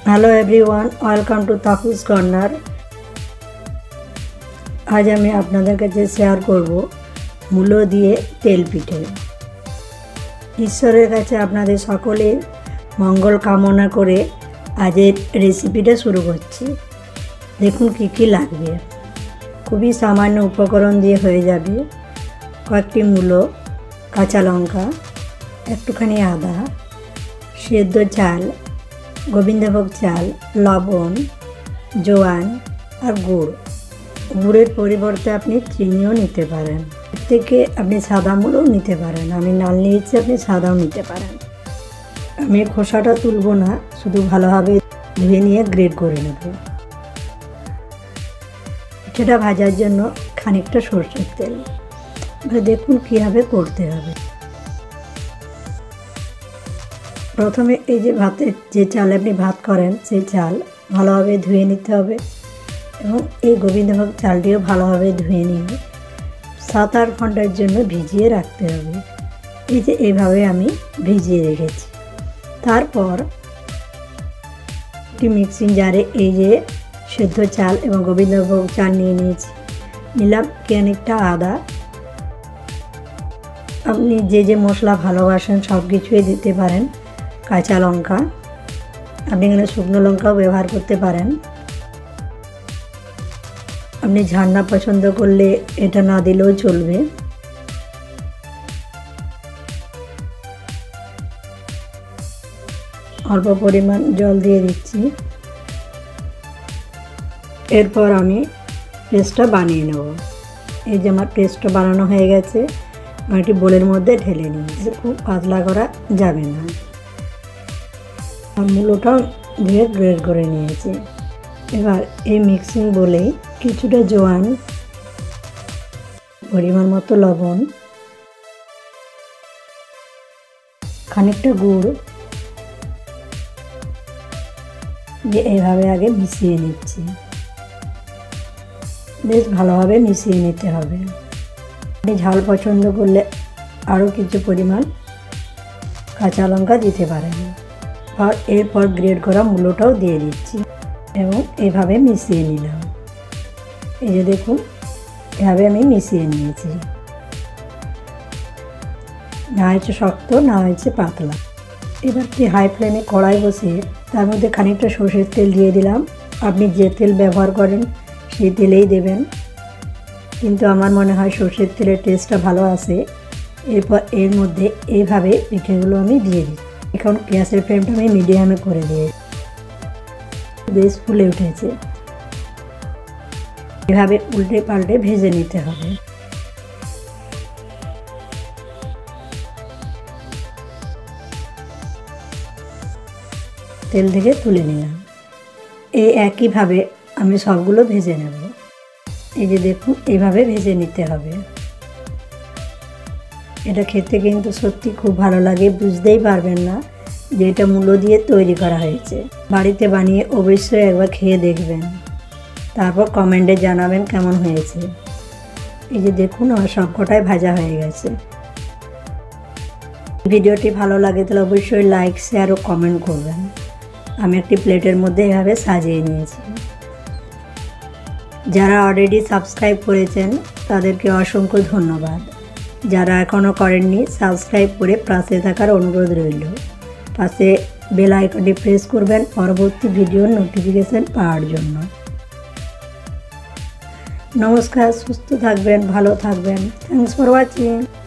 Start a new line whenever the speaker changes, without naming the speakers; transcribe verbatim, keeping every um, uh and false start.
Hello everyone, welcome to তাকুস corner. আজ আমি আপনাদের কাছে শেয়ার করব মূলো দিয়ে তেল পিঠে। ঈশ্বরের কাছে আপনাদের সকলের মঙ্গল কামনা করে আজের রেসিপিটা শুরু করছি। দেখুন কি কি লাগবে। খুবই সামান্য উপকরণ দিয়ে হয়ে যাবে। কয়েকটি মূলো, কাঁচা লঙ্কা, একটুখানি আদা, সেদ্ধ চাল, গোবিন্দভোগ চাল, লবণ, জোয়ান আর গুড়। গুড়ের পরিবর্তে আপনি চিনিও নিতে পারেন। এর থেকে আপনি সাদা মূলও নিতে পারেন। আমি নাল নিয়েছি, আপনি সাদাও নিতে পারেন। আমি খোসাটা তুলব না, শুধু ভালোভাবে ধুয়ে নিয়ে গ্রেড করে নেব। সেটা ভাজার জন্য খানিকটা সরষের তেল। দেখুন কীভাবে করতে হবে। প্রথমে এই যে ভাতের যে চাল আপনি ভাত করেন, সেই চাল ভালোভাবে ধুয়ে নিতে হবে এবং এই গোবিন্দভোগ চালটিও ভালোভাবে ধুয়ে নিয়ে সাত আট ঘন্টার জন্য ভিজিয়ে রাখতে হবে। এই যে এইভাবে আমি ভিজিয়ে রেখেছি। তারপর একটি মিক্সিং জারে এই যে সেদ্ধ চাল এবং গোবিন্দভোগ চাল নিয়ে নিয়েছি। নিলাম খানিকটা আদা। আপনি যে যে মশলা ভালোবাসেন সব কিছুই দিতে পারেন। কাঁচা লঙ্কা, আপনি এখানে শুকনো লঙ্কাও ব্যবহার করতে পারেন। আপনি ঝাল না পছন্দ করলে এটা না দিলেও চলবে। অল্প পরিমাণ জল দিয়ে দিচ্ছি। এরপর আমি পেস্টটা বানিয়ে নেব। এই যে আমার পেস্টটা বানানো হয়ে গেছে, আমি একটি বোলের মধ্যে ঢেলে নিয়েছি। খুব পাতলা করা যাবে না। আর মূলোটাও দিয়ে গ্রেড করে নিয়েছি। এবার এই মিক্সিং বলেই কিছুটা জোয়ান, পরিমাণ মতো লবণ, খানিকটা গুড় দিয়ে এইভাবে আগে মিশিয়ে নিচ্ছি। বেশ ভালোভাবে মিশিয়ে নিতে হবে। আপনি ঝাল পছন্দ করলে আরও কিছু পরিমাণ কাঁচা লঙ্কা দিতে পারেন। আর এরপর গ্রেড করা মূলোটাও দিয়ে দিচ্ছি এবং এভাবে মিশিয়ে নিলাম। এই যে দেখুন, এভাবে আমি মিশিয়ে নিয়েছি। না হয়েছে শক্ত, না হয়েছে পাতলা। এবার কি হাই ফ্লেমে কড়াই বসিয়ে তার মধ্যে খানিকটা সরষের তেল দিয়ে দিলাম। আপনি যে তেল ব্যবহার করেন সেই তেলেই দেবেন, কিন্তু আমার মনে হয় সরষের তেলের টেস্টটা ভালো আসে। এরপর এর মধ্যে এইভাবে পিঠেগুলো আমি দিয়ে দিই। এখন গ্যাসের ফ্লেমটা আমি মিডিয়ামে করে দিয়ে বেশ ফুলে উঠেছে। এভাবে উল্টে পাল্টে ভেজে নিতে হবে। তেল থেকে তুলে নিলাম। এই একইভাবে আমি সবগুলো ভেজে নেব। এই যে দেখুন, এইভাবে ভেজে নিতে হবে। এটা খেতে কিন্তু সত্যি খুব ভালো লাগে। বুঝতেই পারবেন না যে এটা মূলো দিয়ে তৈরি করা হয়েছে। বাড়িতে বানিয়ে অবশ্যই একবার খেয়ে দেখবেন, তারপর কমেন্টে জানাবেন কেমন হয়েছে। এই যে দেখুন, আমার সবকটাই ভাজা হয়ে গেছে। ভিডিওটি ভালো লাগে তাহলে অবশ্যই লাইক, শেয়ার ও কমেন্ট করবেন। আমি একটি প্লেটের মধ্যে এভাবে সাজিয়ে নিয়েছি। যারা অলরেডি সাবস্ক্রাইব করেছেন তাদেরকে অসংখ্য ধন্যবাদ। যারা এখনও করেননি, সাবস্ক্রাইব করে পাশে থাকার অনুরোধ রইল। পাশে বেল আইকনটি প্রেস করবেন পরবর্তী ভিডিওর নোটিফিকেশন পাওয়ার জন্য। নমস্কার, সুস্থ থাকবেন, ভালো থাকবেন। Thanks for watching.